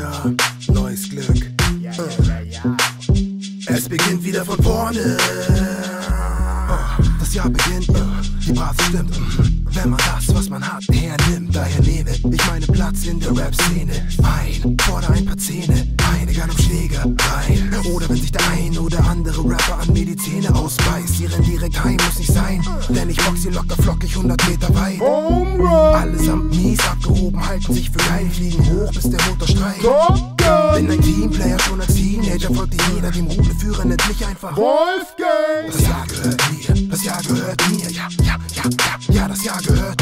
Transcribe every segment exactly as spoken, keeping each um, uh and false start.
Jahr, neues Glück. Ja, ja, ja, ja. Es beginnt wieder von vorne. Das Jahr beginnt, die Basis stimmt. Wenn man das, was man hat, hernimmt, daher nehme ich meinen Platz in der Rap-Szene ein. Fordere ein paar Zähne, eine egal ob Schläger rein. Oder wenn sich der ein oder andere Rapper an mir die Zähne ausbeißt. Die rennen direkt heim, muss nicht sein, denn ich box sie locker flockig hundert Meter weit. Allesamt mies abgehoben, halten sich für geil, fliegen hoch, bis der Motor streikt. Bin ein Teamplayer, schon als Teenager folgte jeder dem Rudelführer, nennt mich einfach Wolfgang! Das Jahr gehört mir, das Jahr gehört mir, ja, ja, ja, ja, ja, das Jahr gehört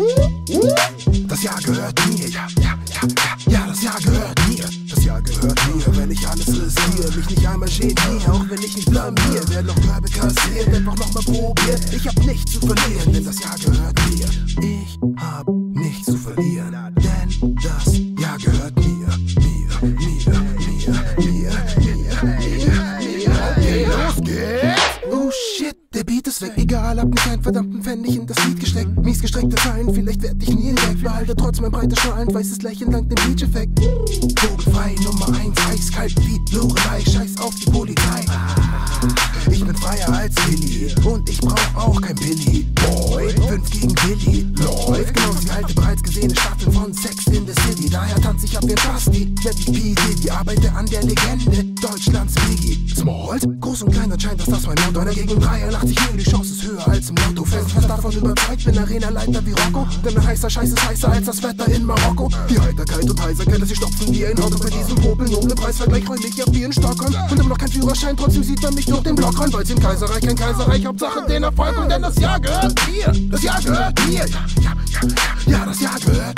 mir. Das Jahr gehört mir, ja, ja, ja, ja, ja, das Jahr gehört mir. Das Jahr gehört mir, wenn ich alles riskiere, mich nicht einmal geniere, auch wenn ich nicht blamier, werd noch Körbe kassiert, einfach nochmal probiert. Ich hab nichts zu verlieren, denn das Jahr gehört mir. Ich hab nichts zu verlieren, denn das Jahr gehört mir, mir, mir, mir, mir, mir, mir, mir. Los geht's! Oh shit, der Beat ist weg. Egal, hab nicht einen verdammten Pfennig in das Lied gesteckt. Mies gestreckte Zeilen, vielleicht werd ich nie hinweg. Behalte trotz mein breites strahlend weißes Lächeln dank dem Beach-Effekt. Vogelfrei Nummer eins, eiskalt wie Lorelei. Scheiß auf die Polizei. Ich bin freier als Willi und ich brauch auch kein Billy Boy. Fünf gegen Billy läuft genau wie alte bereits gesehene Staffeln von Sex in the City. Daher tanz ich ab wie ein Basti, nennt mich P. Diddy, arbeite an der Legende Deutschlands Biggie Smalls. Groß und klein anscheinend, dass das mein Motto. Einer gegen dreiundachtzig, die Chance ist höher als im Lotto. Fest fast davon überzeugt, bin Arena-Leiter wie Rocco. Denn ein heißer Scheiß ist heißer als das Wetter in Marokko. Die Heiterkeit und Heiserkeit, dass sie stopfen wie ein Auto. Bei diesem Popel, noble Preisvergleich, räum ich ab wie in Stockholm. Und immer noch kein Führerschein, trotzdem sieht man mich durch den Block ran. Weil's im Kaiserreich kein Kaiserreich, Hauptsache den Erfolg. Und denn das Jahr gehört mir, das Jahr gehört mir. Ja, ja, ja, ja, ja, das Jahr gehört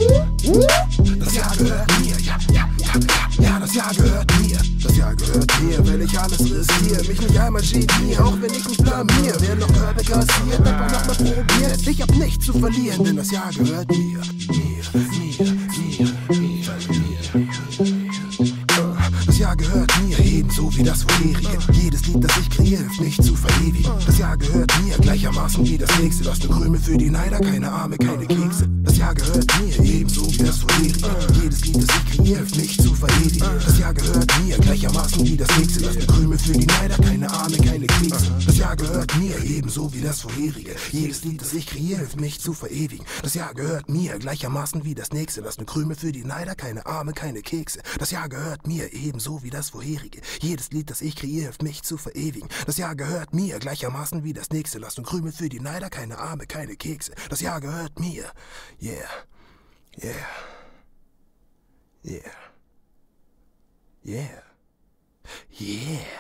mir. Das Jahr gehört mir, ja, ja, ja, ja, ja, das Jahr gehört mir. Das Jahr gehört mir, wenn ich alles riskiere, mich nicht einmal geniere, auch wenn ich mich blamier. Wer noch Körbe kassiert, einfach nochmal probiert. Ich hab nichts zu verlieren, denn das Jahr gehört mir. Mir, mir, mir, mir, mir. Das Jahr gehört mir, ebenso wie das vorherige. Jedes Lied, das ich kreiere, hilft nicht zu verewigen. Das Jahr gehört mir, gleichermaßen wie das nächste. Lass ne Krümel für die Neider, keine Arme, keine Kekse. Das Jahr gehört mir, ebenso wie das vorherige. Jedes Lied, das ich kreiere, hilft nicht zu verewigen. Das Jahr gehört mir, gleichermaßen wie das nächste. Lass ne Krümel für die Neider, keine Arme, keine Kekse. Das Jahr gehört mir, ebenso wie das vorherige. Jedes Lied, das ich kreiere, hilft nicht zu verewigen. Das Jahr gehört mir, gleichermaßen wie das nächste. Lass ne Krümel für die Neider, keine Arme, keine Kekse. Das Jahr gehört mir, ebenso wie das vorherige. Jedes Lied, das ich kreiere, hilft mich zu verewigen. Das Jahr gehört mir, gleichermaßen wie das nächste. Lass ne Krümel für die Neider, keine Arme, keine Kekse. Das Jahr gehört mir. Yeah. Yeah. Yeah. Yeah. Yeah.